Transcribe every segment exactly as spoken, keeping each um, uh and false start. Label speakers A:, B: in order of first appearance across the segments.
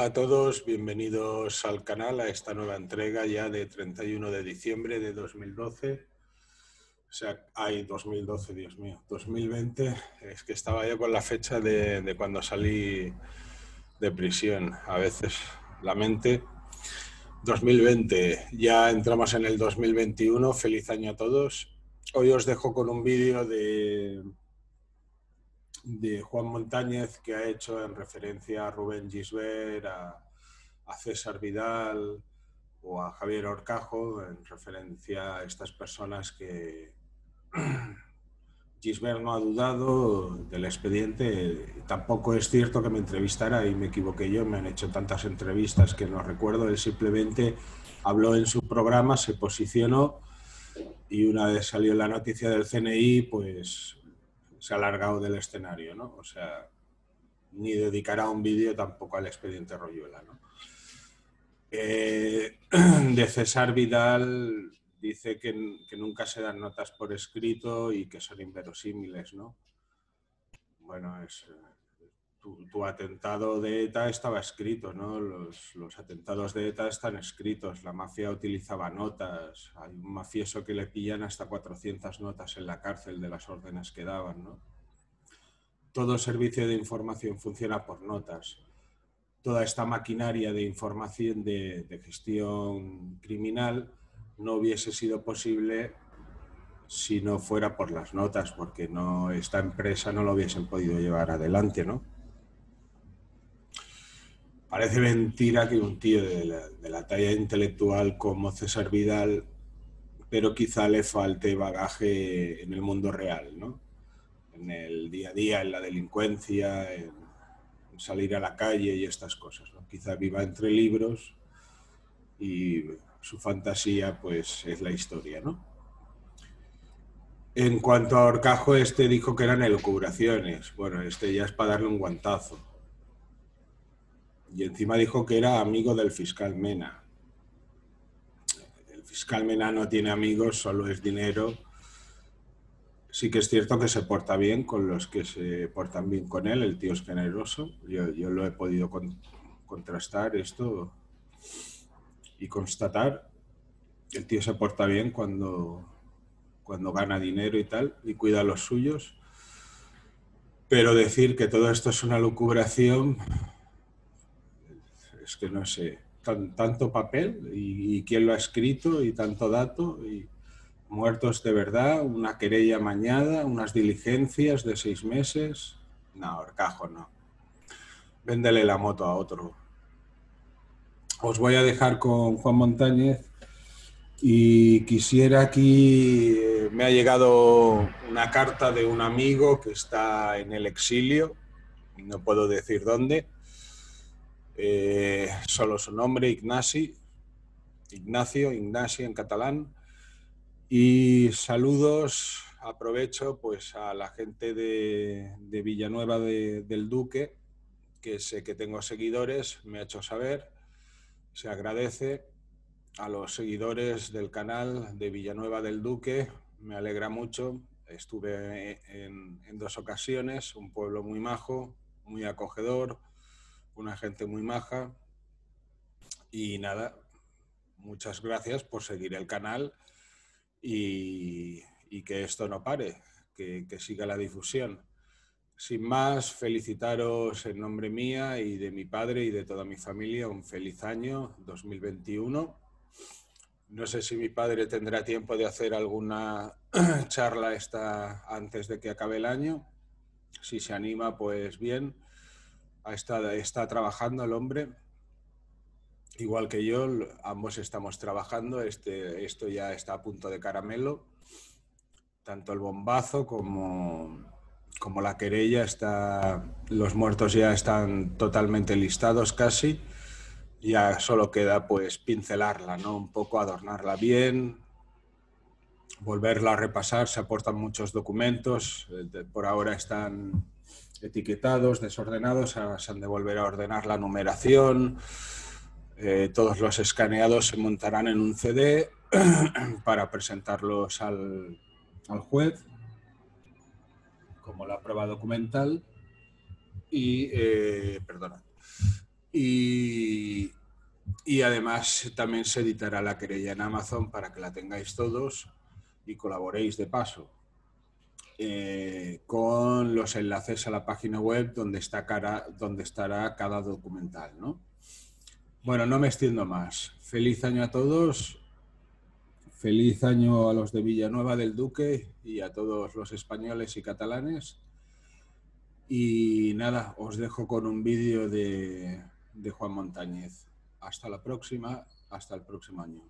A: a todos, bienvenidos al canal, a esta nueva entrega ya de treinta y uno de diciembre de dos mil doce. O sea, ay, dos mil doce, Dios mío, dos mil veinte, es que estaba yo con la fecha de, de cuando salí de prisión, a veces la mente. dos mil veinte, ya entramos en el dos mil veintiuno, feliz año a todos. Hoy os dejo con un vídeo de... de Juan Montañez, que ha hecho en referencia a Rubén Gisbert, a, a César Vidal o a Javier Horcajo, en referencia a estas personas que Gisbert no ha dudado del expediente. Tampoco es cierto que me entrevistara y me equivoqué yo, me han hecho tantas entrevistas que no recuerdo. Él simplemente habló en su programa, se posicionó y una vez salió la noticia del C N I, pues se ha alargado del escenario, ¿no? O sea, ni dedicará un vídeo tampoco al expediente Royuela, ¿no? Eh, de César Vidal dice que, que nunca se dan notas por escrito y que son inverosímiles, ¿no? Bueno, es, tu, tu atentado de ETA estaba escrito, ¿no? Los, los atentados de ETA están escritos, la mafia utilizaba notas, hay un mafioso que le pillan hasta cuatrocientas notas en la cárcel de las órdenes que daban, ¿no? Todo servicio de información funciona por notas. Toda esta maquinaria de información de, de gestión criminal no hubiese sido posible si no fuera por las notas, porque no, esta empresa no lo hubiesen podido llevar adelante, ¿no? Parece mentira que un tío de la, de la talla intelectual como César Vidal, pero quizá le falte bagaje en el mundo real, ¿no? En el día a día, en la delincuencia, en salir a la calle y estas cosas, ¿no? Quizá viva entre libros y su fantasía pues es la historia, ¿no? En cuanto a Horcajo, este dijo que eran elucubraciones. Bueno, este ya es para darle un guantazo. Y encima dijo que era amigo del fiscal Mena. El fiscal Mena no tiene amigos, solo es dinero. Sí que es cierto que se porta bien con los que se portan bien con él, el tío es generoso. Yo, yo lo he podido con, contrastar esto y constatar. El tío se porta bien cuando, cuando gana dinero y tal, y cuida a los suyos. Pero decir que todo esto es una lucubración, es que no sé, tan, tanto papel y, y quién lo ha escrito y tanto dato, y muertos de verdad, una querella amañada, unas diligencias de seis meses. No, Horcajo no. Véndele la moto a otro. Os voy a dejar con Juan Montañez. Y quisiera aquí, eh, me ha llegado una carta de un amigo que está en el exilio, no puedo decir dónde, eh, solo su nombre, Ignasi, Ignacio, Ignasi en catalán. Y saludos, aprovecho pues a la gente de, de Villanueva de, del Duque, que sé que tengo seguidores, me ha hecho saber, se agradece. A los seguidores del canal de Villanueva del Duque, me alegra mucho. Estuve en, en dos ocasiones, un pueblo muy majo, muy acogedor, una gente muy maja. Y nada, muchas gracias por seguir el canal y, y que esto no pare, que, que siga la difusión. Sin más, felicitaros en nombre mía y de mi padre y de toda mi familia un feliz año dos mil veintiuno. No sé si mi padre tendrá tiempo de hacer alguna charla esta antes de que acabe el año. Si se anima, pues bien. Está, está trabajando el hombre, igual que yo. Ambos estamos trabajando. Este, esto ya está a punto de caramelo. Tanto el bombazo como, como la querella. Está, los muertos ya están totalmente listados casi. Ya solo queda pues pincelarla, ¿no? Un poco adornarla bien, volverla a repasar. Se aportan muchos documentos, por ahora están etiquetados, desordenados, ahora se han de volver a ordenar la numeración. Eh, todos los escaneados se montarán en un C D para presentarlos al, al juez como la prueba documental y, eh, perdona, Y, y además también se editará la querella en Amazon para que la tengáis todos y colaboréis de paso. Eh, con los enlaces a la página web donde, está cara, donde estará cada documental, ¿no? Bueno, no me extiendo más. Feliz año a todos. Feliz año a los de Villanueva del Duque y a todos los españoles y catalanes. Y nada, os dejo con un vídeo de, de Juan Montañez. Hasta la próxima, hasta el próximo año.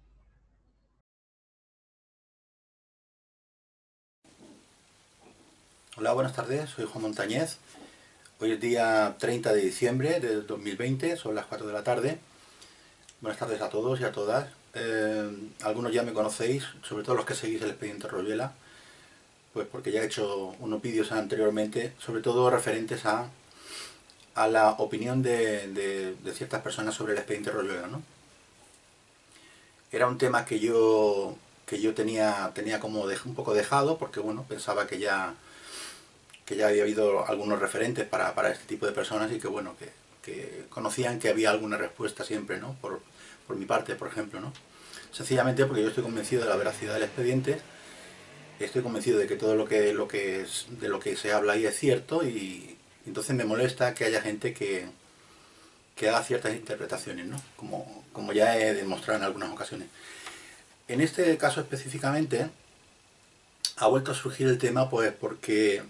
B: Hola, buenas tardes, soy Juan Montañez. Hoy es día treinta de diciembre de dos mil veinte, son las cuatro de la tarde. Buenas tardes a todos y a todas. Eh, algunos ya me conocéis, sobre todo los que seguís el expediente Royuela, pues porque ya he hecho unos vídeos anteriormente, sobre todo referentes a, a la opinión de, de, de ciertas personas sobre el expediente Royuela, ¿no? Era un tema que yo, que yo tenía, tenía como de, un poco dejado, porque bueno, pensaba que ya... que ya había habido algunos referentes para, para este tipo de personas y que bueno, que, que conocían que había alguna respuesta siempre, ¿no? Por, por mi parte, por ejemplo, ¿no? Sencillamente porque yo estoy convencido de la veracidad del expediente, estoy convencido de que todo lo que, lo que es, de lo que se habla ahí es cierto y entonces me molesta que haya gente que, que haga ciertas interpretaciones, ¿no? Como, como ya he demostrado en algunas ocasiones. En este caso específicamente ha vuelto a surgir el tema pues porque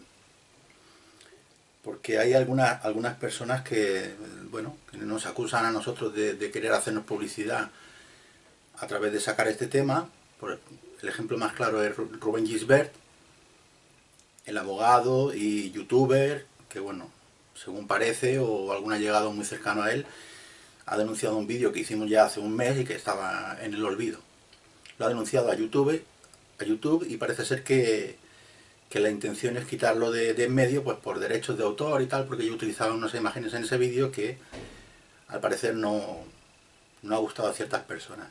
B: porque hay algunas, algunas personas que, bueno, que nos acusan a nosotros de, de querer hacernos publicidad a través de sacar este tema. Por el ejemplo más claro es Rubén Gisbert, el abogado y youtuber, que bueno, según parece, o algún allegado muy cercano a él, ha denunciado un vídeo que hicimos ya hace un mes y que estaba en el olvido. Lo ha denunciado a YouTube, a YouTube y parece ser que, que la intención es quitarlo de, de en medio, pues por derechos de autor y tal, porque yo utilizaba unas imágenes en ese vídeo que al parecer no, no ha gustado a ciertas personas.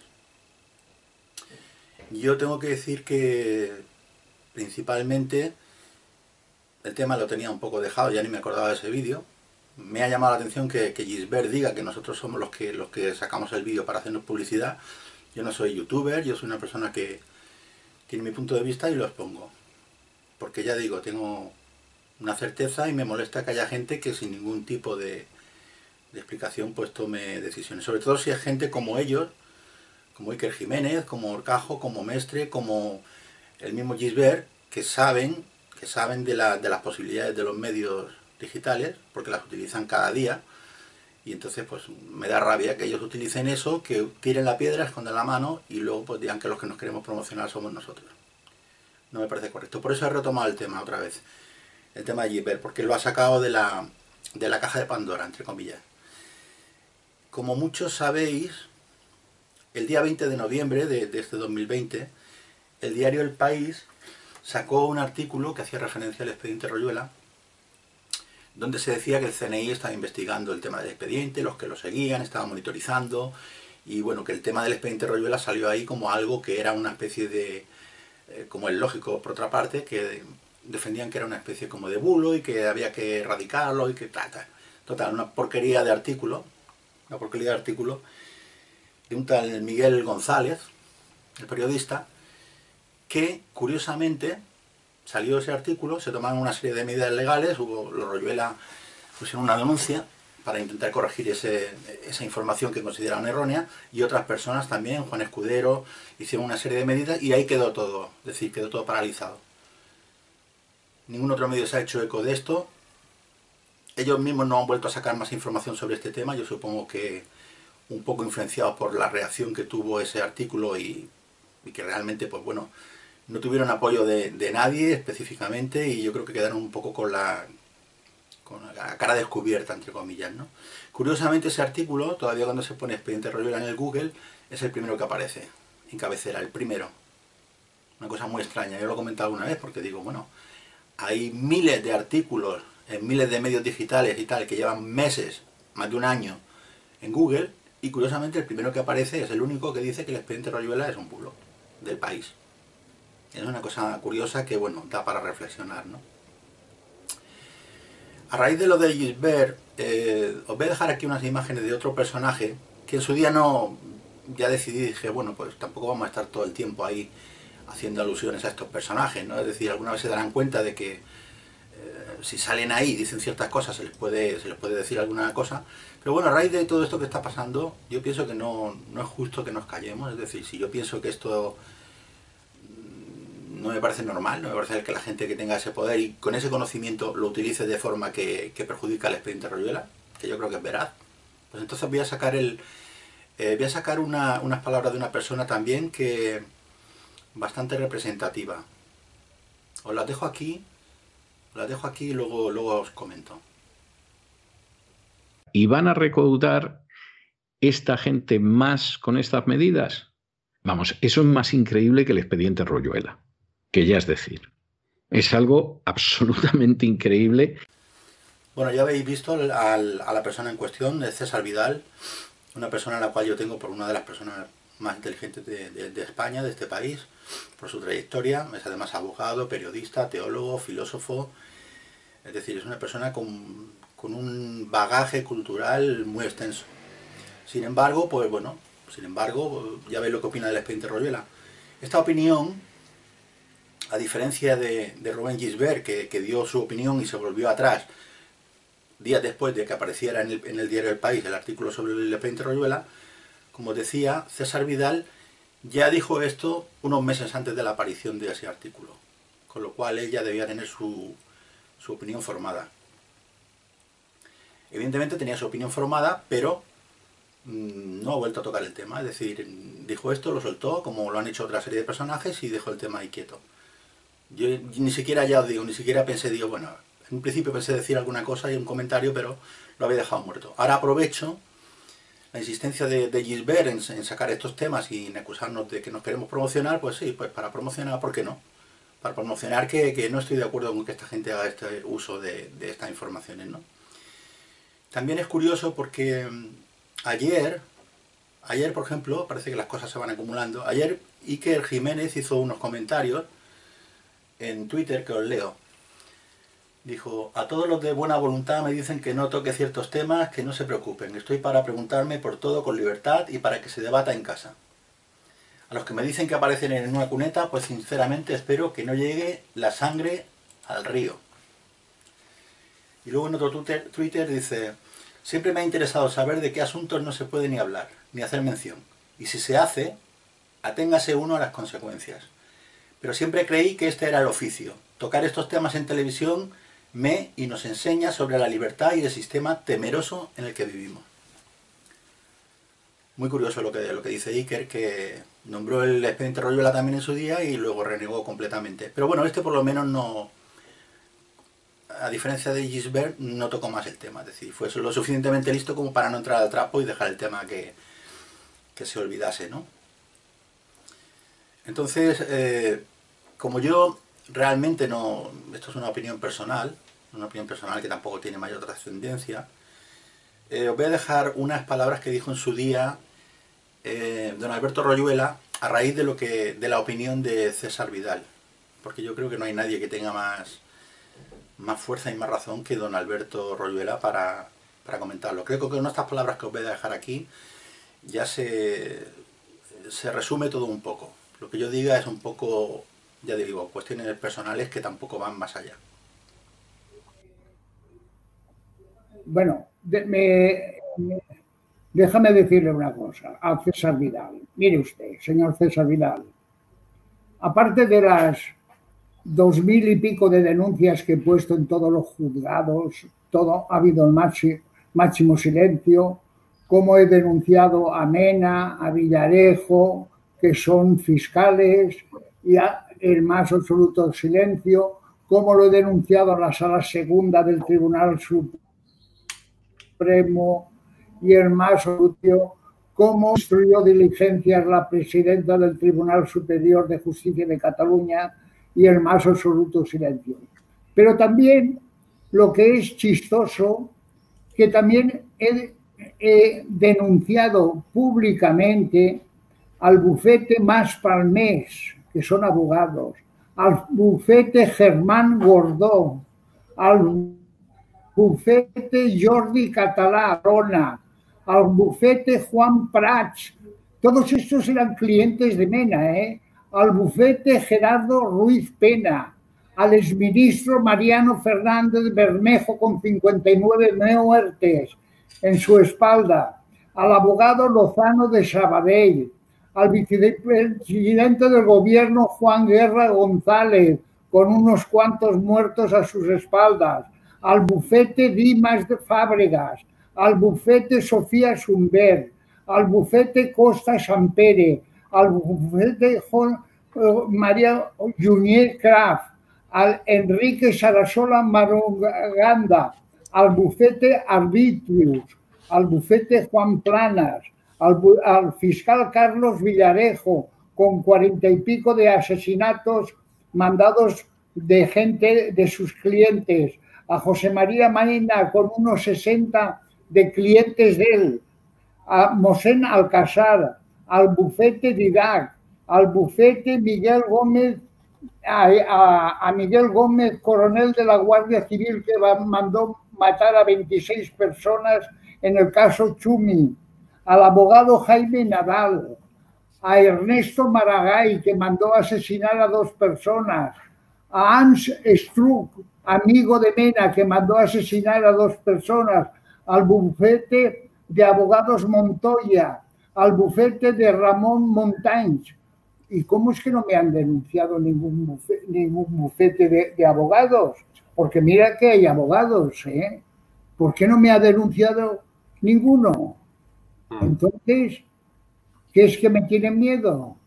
B: Yo tengo que decir que principalmente el tema lo tenía un poco dejado, ya ni me acordaba de ese vídeo. Me ha llamado la atención que, que Gisbert diga que nosotros somos los que, los que sacamos el vídeo para hacernos publicidad. Yo no soy youtuber, yo soy una persona que tiene mi punto de vista y lo expongo. Porque ya digo, tengo una certeza y me molesta que haya gente que sin ningún tipo de, de explicación pues tome decisiones. Sobre todo si es gente como ellos, como Iker Jiménez, como Orcajo, como Mestre, como el mismo Gisbert, que saben, que saben de, la, de las posibilidades de los medios digitales, porque las utilizan cada día, y entonces pues me da rabia que ellos utilicen eso, que tiren la piedra, escondan la mano, y luego pues digan que los que nos queremos promocionar somos nosotros. No me parece correcto. Por eso he retomado el tema otra vez, el tema de Gisbert, porque lo ha sacado de la, de la caja de Pandora, entre comillas. Como muchos sabéis, el día veinte de noviembre de, de este dos mil veinte, el diario El País sacó un artículo que hacía referencia al expediente Royuela, donde se decía que el C N I estaba investigando el tema del expediente, los que lo seguían, estaban monitorizando, y bueno, que el tema del expediente Royuela salió ahí como algo que era una especie de, eh, como es lógico por otra parte, que defendían que era una especie como de bulo y que había que erradicarlo y que tal, tal. Total, una porquería de artículo, una porquería de artículo, de un tal Miguel González, el periodista, que curiosamente salió ese artículo, se tomaron una serie de medidas legales, hubo, los Royuela pusieron una denuncia para intentar corregir ese, esa información que consideraban errónea, y otras personas también, Juan Escudero, hicieron una serie de medidas y ahí quedó todo, es decir, quedó todo paralizado. Ningún otro medio se ha hecho eco de esto, ellos mismos no han vuelto a sacar más información sobre este tema, yo supongo que un poco influenciados por la reacción que tuvo ese artículo y, y que realmente, pues bueno, no tuvieron apoyo de, de nadie específicamente y yo creo que quedaron un poco con la, con la cara descubierta, entre comillas, ¿no? Curiosamente ese artículo, todavía cuando se pone expediente Royuela en el Google, es el primero que aparece, en cabecera, el primero. Una cosa muy extraña, yo lo he comentado alguna vez porque digo, bueno, hay miles de artículos en miles de medios digitales y tal que llevan meses, más de un año, en Google, y curiosamente el primero que aparece es el único que dice que el expediente Royuela es un bulo del País. Es una cosa curiosa que, bueno, da para reflexionar, ¿no? A raíz de lo de Gisbert, eh, os voy a dejar aquí unas imágenes de otro personaje que en su día no, ya decidí, dije, bueno, pues tampoco vamos a estar todo el tiempo ahí haciendo alusiones a estos personajes, ¿no? Es decir, alguna vez se darán cuenta de que eh, si salen ahí y dicen ciertas cosas se les puede se les puede decir alguna cosa, pero bueno, a raíz de todo esto que está pasando, yo pienso que no, no es justo que nos callemos. Es decir, si yo pienso que esto no me parece normal, no me parece que la gente que tenga ese poder y con ese conocimiento lo utilice de forma que, que perjudica al expediente Royuela, que yo creo que es veraz, pues entonces voy a sacar el eh, voy a sacar una, unas palabras de una persona también que bastante representativa. Os las dejo aquí, os las dejo aquí y luego, luego os comento.
C: ¿Y van a recaudar esta gente más con estas medidas? Vamos, eso es más increíble que el expediente Royuela, que ya es decir, es algo absolutamente increíble.
B: Bueno, ya habéis visto al, al, a la persona en cuestión, de César Vidal, una persona a la cual yo tengo por una de las personas más inteligentes de, de, de España, de este país, por su trayectoria. Es además abogado, periodista, teólogo, filósofo. Es decir, es una persona con, con un bagaje cultural muy extenso. Sin embargo, pues bueno, sin embargo, ya veis lo que opina del expediente Royuela. Esta opinión, a diferencia de, de Rubén Gisbert, que, que dio su opinión y se volvió atrás días después de que apareciera en el, en el diario El País el artículo sobre el expediente Royuela, como decía, César Vidal ya dijo esto unos meses antes de la aparición de ese artículo, con lo cual ella debía tener su, su opinión formada. Evidentemente tenía su opinión formada, pero mmm, no ha vuelto a tocar el tema. Es decir, dijo esto, lo soltó, como lo han hecho otra serie de personajes, y dejó el tema ahí quieto. Yo ni siquiera, ya os digo, ni siquiera pensé, digo, bueno, en un principio pensé decir alguna cosa y un comentario, pero lo había dejado muerto. Ahora aprovecho la insistencia de, de Gisbert en, en sacar estos temas y en acusarnos de que nos queremos promocionar. Pues sí, pues para promocionar, ¿por qué no? Para promocionar que, que no estoy de acuerdo con que esta gente haga este uso de, de estas informaciones, ¿no? También es curioso porque ayer, ayer por ejemplo, parece que las cosas se van acumulando. Ayer Iker Jiménez hizo unos comentarios en Twitter que os leo. Dijo: a todos los de buena voluntad me dicen que no toque ciertos temas, que no se preocupen. Estoy para preguntarme por todo con libertad y para que se debata en casa. A los que me dicen que aparecen en una cuneta, pues sinceramente espero que no llegue la sangre al río. Y luego en otro Twitter, Twitter dice: siempre me ha interesado saber de qué asuntos no se puede ni hablar, ni hacer mención. Y si se hace, aténgase uno a las consecuencias. Pero siempre creí que este era el oficio. Tocar estos temas en televisión me y nos enseña sobre la libertad y el sistema temeroso en el que vivimos. Muy curioso lo que, lo que dice Iker, que nombró el expediente Royuela también en su día y luego renegó completamente. Pero bueno, este por lo menos no, a diferencia de Gisbert, no tocó más el tema. Es decir, fue lo suficientemente listo como para no entrar al trapo y dejar el tema que, que se olvidase, ¿no? Entonces, eh, como yo realmente no, esto es una opinión personal, una opinión personal que tampoco tiene mayor trascendencia, eh, os voy a dejar unas palabras que dijo en su día eh, don Alberto Royuela a raíz de, lo que, de la opinión de César Vidal, porque yo creo que no hay nadie que tenga más, más fuerza y más razón que don Alberto Royuela para, para comentarlo. Creo que con estas palabras que os voy a dejar aquí ya se, se resume todo un poco. Lo que yo diga es un poco, ya digo, cuestiones personales que tampoco van más allá.
D: Bueno, de, me, me, déjame decirle una cosa a César Vidal. Mire usted, señor César Vidal, aparte de las dos mil y pico de denuncias que he puesto en todos los juzgados, todo ha habido el máximo, máximo silencio, como he denunciado a Mena, a Villarejo, que son fiscales, y a el más absoluto silencio, como lo he denunciado a la Sala Segunda del Tribunal Supremo y el más absoluto, como instruyó diligencias la presidenta del Tribunal Superior de Justicia de Cataluña y el más absoluto silencio. Pero también lo que es chistoso, que también he, he denunciado públicamente al bufete Mas Palmés, que son abogados, al bufete Germán Gordó, al bufete Jordi Català, Rona, al bufete Juan Prats. Todos estos eran clientes de Mena, ¿eh? Al bufete Gerardo Ruiz Pena, al exministro Mariano Fernández Bermejo con cincuenta y nueve muertes en su espalda, al abogado Lozano de Sabadell, al vicepresidente del gobierno Juan Guerra González con unos cuantos muertos a sus espaldas, al bufete Dimas de Fábregas, al bufete Sofía Sumbert, al bufete Costa Sampere, al bufete María Junier Kraft, al Enrique Sarasola Maroganda, al bufete Arbitrius, al bufete Juan Planas, al, al fiscal Carlos Villarejo, con cuarenta y pico de asesinatos mandados de gente de sus clientes, a José María Maina con unos sesenta de clientes de él, a Mosén Alcázar, al bufete Didac, al bufete Miguel Gómez, a, a, a Miguel Gómez, coronel de la Guardia Civil, que va, mandó matar a veintiséis personas en el caso Chumi, al abogado Jaime Nadal, a Ernesto Maragall, que mandó asesinar a dos personas, a Hans Struck, amigo de Mena, que mandó asesinar a dos personas, al bufete de abogados Montoya, al bufete de Ramón Montañs. ¿Y cómo es que no me han denunciado ningún bufete, ningún bufete de, de abogados? Porque mira que hay abogados, ¿eh? ¿Por qué no me ha denunciado ninguno? Entonces, ¿qué es que me tienen miedo?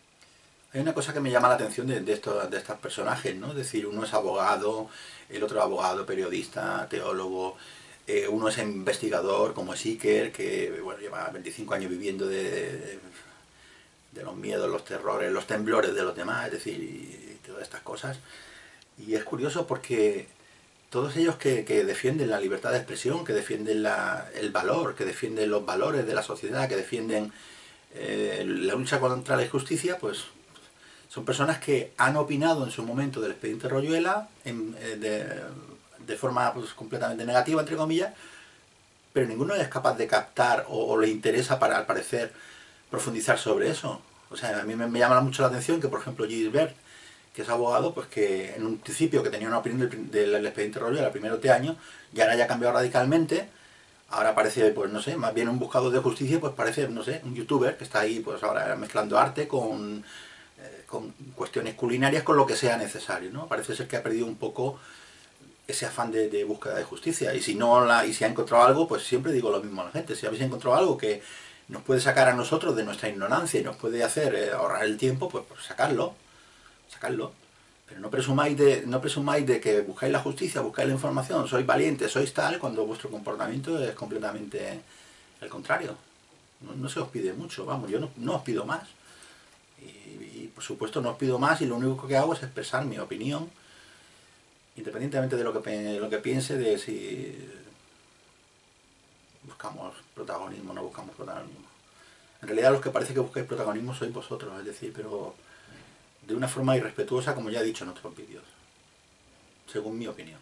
B: Hay una cosa que me llama la atención de, de, estos, de estos personajes, ¿no? Es decir, uno es abogado, el otro abogado, periodista, teólogo, eh, uno es investigador como es Iker, que bueno, lleva veinticinco años viviendo de, de, de los miedos, los terrores, los temblores de los demás, es decir, y, y todas estas cosas. Y es curioso porque todos ellos que, que defienden la libertad de expresión, que defienden la, el valor, que defienden los valores de la sociedad, que defienden eh, la lucha contra la injusticia, pues son personas que han opinado en su momento del expediente Royuela en, eh, de, de forma pues, completamente negativa, entre comillas, pero ninguno es capaz de captar o, o le interesa, para al parecer, profundizar sobre eso. O sea, a mí me, me llama mucho la atención que, por ejemplo, Gisbert, que es abogado, pues que en un principio que tenía una opinión del, del expediente Royuela primero de año, y ahora ya ha cambiado radicalmente. Ahora parece, pues no sé, más bien un buscador de justicia, pues parece, no sé, un youtuber que está ahí, pues ahora mezclando arte con... con cuestiones culinarias, con lo que sea necesario, ¿no? Parece ser que ha perdido un poco ese afán de, de búsqueda de justicia, y si no la, y si ha encontrado algo, pues siempre digo lo mismo a la gente: si habéis encontrado algo que nos puede sacar a nosotros de nuestra ignorancia y nos puede hacer eh, ahorrar el tiempo, pues, pues sacarlo, sacarlo, pero no presumáis de, no presumáis de que buscáis la justicia, buscáis la información, sois valientes, sois tal, cuando vuestro comportamiento es completamente el contrario. No, no se os pide mucho, vamos, yo no, no os pido más. Y, y por supuesto no os pido más, y lo único que hago es expresar mi opinión, independientemente de lo que, lo que piense de si buscamos protagonismo o no buscamos protagonismo. En realidad los que parece que buscáis protagonismo sois vosotros, es decir, pero de una forma irrespetuosa, como ya he dicho en otros vídeos, según mi opinión.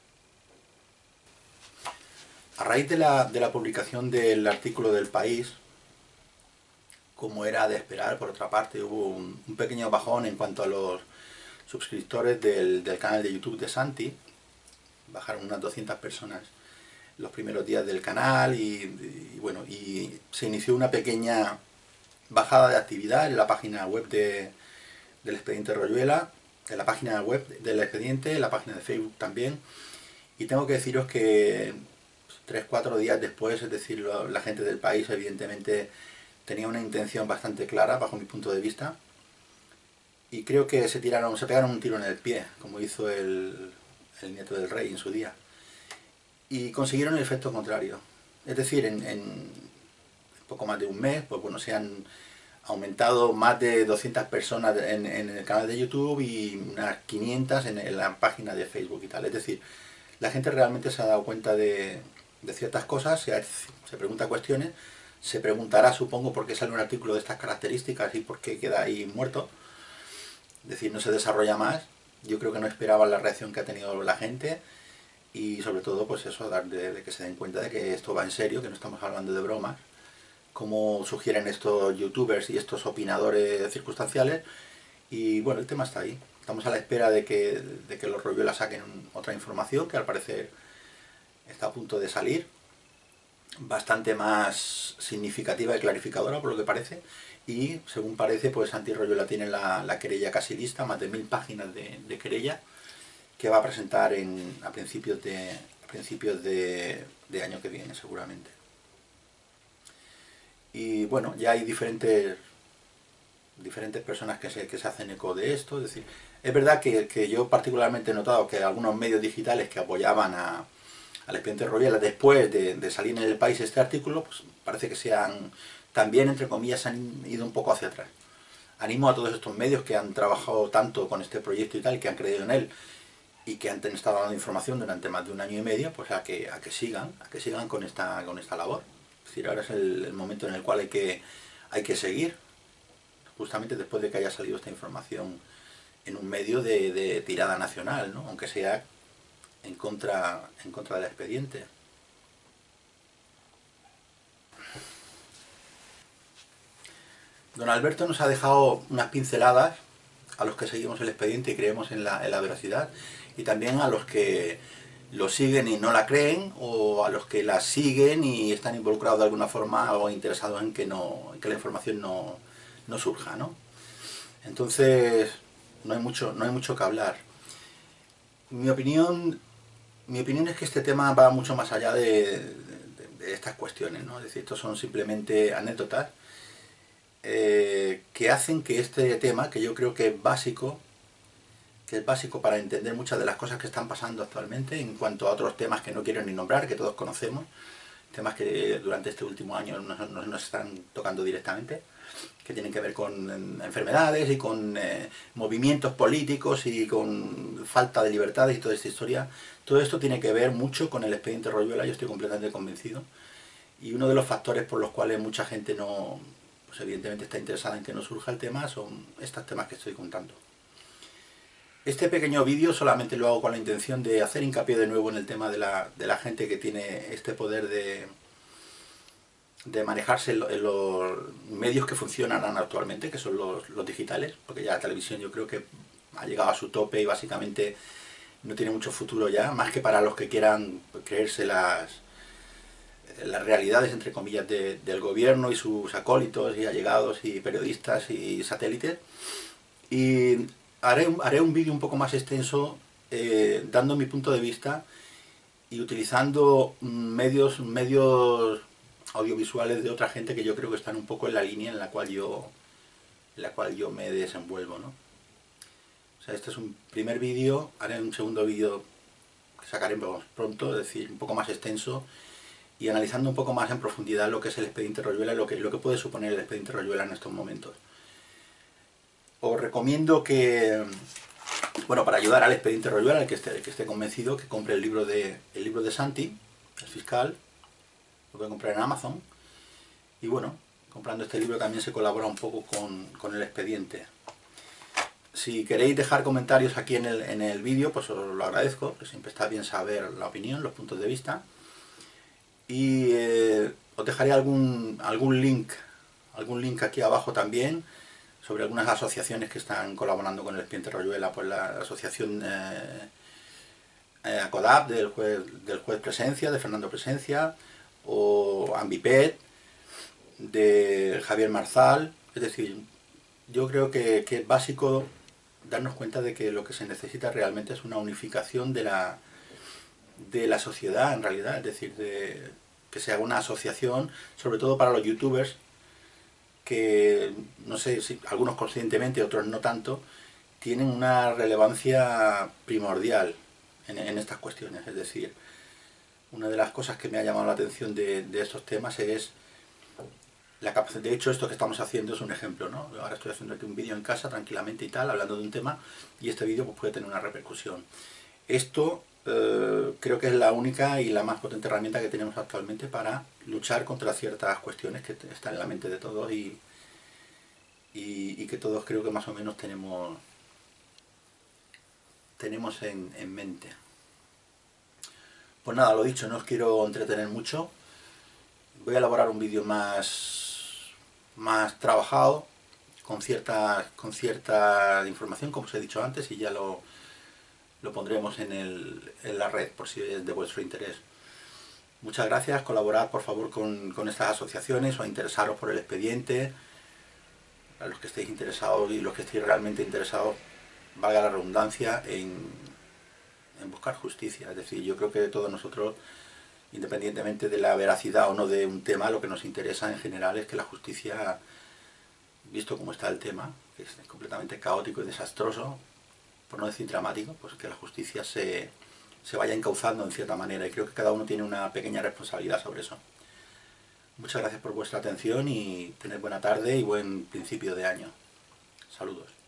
B: A raíz de la, de la publicación del artículo del País, como era de esperar, por otra parte, hubo un, un pequeño bajón en cuanto a los suscriptores del, del canal de YouTube de Santi. Bajaron unas doscientas personas los primeros días del canal y, y bueno, y se inició una pequeña bajada de actividad en la página web de, del expediente Royuela, en la página web del expediente, en la página de Facebook también. Y tengo que deciros que tres cuatro días después, es decir, lo, la gente del País evidentemente tenía una intención bastante clara, bajo mi punto de vista, y creo que se tiraron, se pegaron un tiro en el pie, como hizo el, el nieto del rey en su día, y consiguieron el efecto contrario. Es decir, en, en poco más de un mes, pues bueno, se han aumentado más de doscientas personas en, en el canal de YouTube y unas quinientas en, en la página de Facebook y tal. Es decir, la gente realmente se ha dado cuenta de, de ciertas cosas, se, se pregunta cuestiones. Se preguntará, supongo, por qué sale un artículo de estas características y por qué queda ahí muerto. Es decir, no se desarrolla más. Yo creo que no esperaban la reacción que ha tenido la gente. y sobre todo pues eso, dar de, de que se den cuenta de que esto va en serio, que no estamos hablando de bromas, como sugieren estos youtubers y estos opinadores circunstanciales. Y bueno, el tema está ahí. Estamos a la espera de que, de que los Royuela saquen otra información que al parecer está a punto de salir, bastante más significativa y clarificadora por lo que parece. Y según parece, pues Santi Royuela tiene la, la querella casi lista, más de mil páginas de, de querella, que va a presentar en, a principios de, a principios de, de año que viene seguramente. Y bueno, ya hay diferentes diferentes personas que se, que se hacen eco de esto. Es decir, es verdad que, que yo particularmente he notado que algunos medios digitales que apoyaban a, al expediente Royuela después de, de salir en El País este artículo, pues parece que se han, también entre comillas, han ido un poco hacia atrás. Animo a todos estos medios que han trabajado tanto con este proyecto y tal, que han creído en él y que han estado dando información durante más de un año y medio, pues a que, a que sigan, a que sigan con esta, con esta labor. Es decir, ahora es el, el momento en el cual hay que, hay que seguir, justamente después de que haya salido esta información en un medio de, de tirada nacional, ¿no? Aunque sea en contra, en contra del expediente. Don Alberto nos ha dejado unas pinceladas a los que seguimos el expediente y creemos en la, en la veracidad, y también a los que lo siguen y no la creen, o a los que la siguen y están involucrados de alguna forma o interesados en que, no, en que la información no, no surja, ¿no? Entonces no hay mucho, no hay mucho que hablar. Mi opinión, mi opinión es que este tema va mucho más allá de, de, de estas cuestiones, ¿no? Es decir, estos son simplemente anécdotas eh, que hacen que este tema, que yo creo que es básico, que es básico para entender muchas de las cosas que están pasando actualmente, en cuanto a otros temas que no quiero ni nombrar, que todos conocemos, temas que durante este último año nos, nos, nos están tocando directamente, que tienen que ver con eh, enfermedades y con eh, movimientos políticos y con falta de libertades y toda esta historia. Todo esto tiene que ver mucho con el expediente Royuela, yo estoy completamente convencido. Y uno de los factores por los cuales mucha gente no, pues evidentemente está interesada en que no surja el tema son estos temas que estoy contando. Este pequeño vídeo solamente lo hago con la intención de hacer hincapié de nuevo en el tema de la, de la gente que tiene este poder de... de manejarse en los medios que funcionan actualmente, que son los, los digitales, porque ya la televisión yo creo que ha llegado a su tope y básicamente no tiene mucho futuro ya, más que para los que quieran creerse las, las realidades, entre comillas, de, del gobierno y sus acólitos y allegados y periodistas y satélites. Y haré, haré un vídeo un poco más extenso eh, dando mi punto de vista y utilizando medios, medios audiovisuales de otra gente que yo creo que están un poco en la línea en la cual yo, en la cual yo me desenvuelvo, ¿no? O sea, este es un primer vídeo, haré un segundo vídeo que sacaremos pronto, es decir, un poco más extenso, y analizando un poco más en profundidad lo que es el expediente Royuela y lo que, lo que puede suponer el expediente Royuela en estos momentos. Os recomiendo que, bueno, para ayudar al expediente Royuela, el que esté, el que esté convencido, que compre el libro de, el libro de Santi, el fiscal. Lo puede comprar en Amazon. Y bueno, comprando este libro también se colabora un poco con, con el expediente. Si queréis dejar comentarios aquí en el, en el vídeo, pues os lo agradezco, que siempre está bien saber la opinión, los puntos de vista. Y eh, os dejaré algún, algún link, algún link aquí abajo también, sobre algunas asociaciones que están colaborando con el expediente Royuela, pues la asociación eh, eh, ACODAP del juez, del juez Presencia, de Fernando Presencia, o Ambipet, de Javier Marzal. Es decir, yo creo que, que es básico darnos cuenta de que lo que se necesita realmente es una unificación de la, de la sociedad en realidad, es decir, de, que se haga una asociación, sobre todo para los youtubers, que no sé si algunos conscientemente, otros no tanto, tienen una relevancia primordial en, en estas cuestiones. Es decir, una de las cosas que me ha llamado la atención de, de estos temas es la capacidad. De hecho, esto que estamos haciendo es un ejemplo, ¿no? Ahora estoy haciendo aquí un vídeo en casa tranquilamente y tal, hablando de un tema, y este vídeo pues, puede tener una repercusión. Esto eh, creo que es la única y la más potente herramienta que tenemos actualmente para luchar contra ciertas cuestiones que están en la mente de todos y, y, y que todos creo que más o menos tenemos, tenemos en, en mente. Pues nada, lo dicho, no os quiero entretener mucho. Voy a elaborar un vídeo más, más trabajado, con cierta, con cierta información, como os he dicho antes, y ya lo, lo pondremos en, el, en la red, por si es de vuestro interés. Muchas gracias, colaborad por favor con, con estas asociaciones o interesaros por el expediente. A los que estéis interesados y los que estéis realmente interesados, valga la redundancia, en, en buscar justicia. Es decir, yo creo que todos nosotros, independientemente de la veracidad o no de un tema, lo que nos interesa en general es que la justicia, visto cómo está el tema, que es completamente caótico y desastroso, por no decir dramático, pues que la justicia se, se vaya encauzando en cierta manera, y creo que cada uno tiene una pequeña responsabilidad sobre eso. Muchas gracias por vuestra atención y tened buena tarde y buen principio de año. Saludos.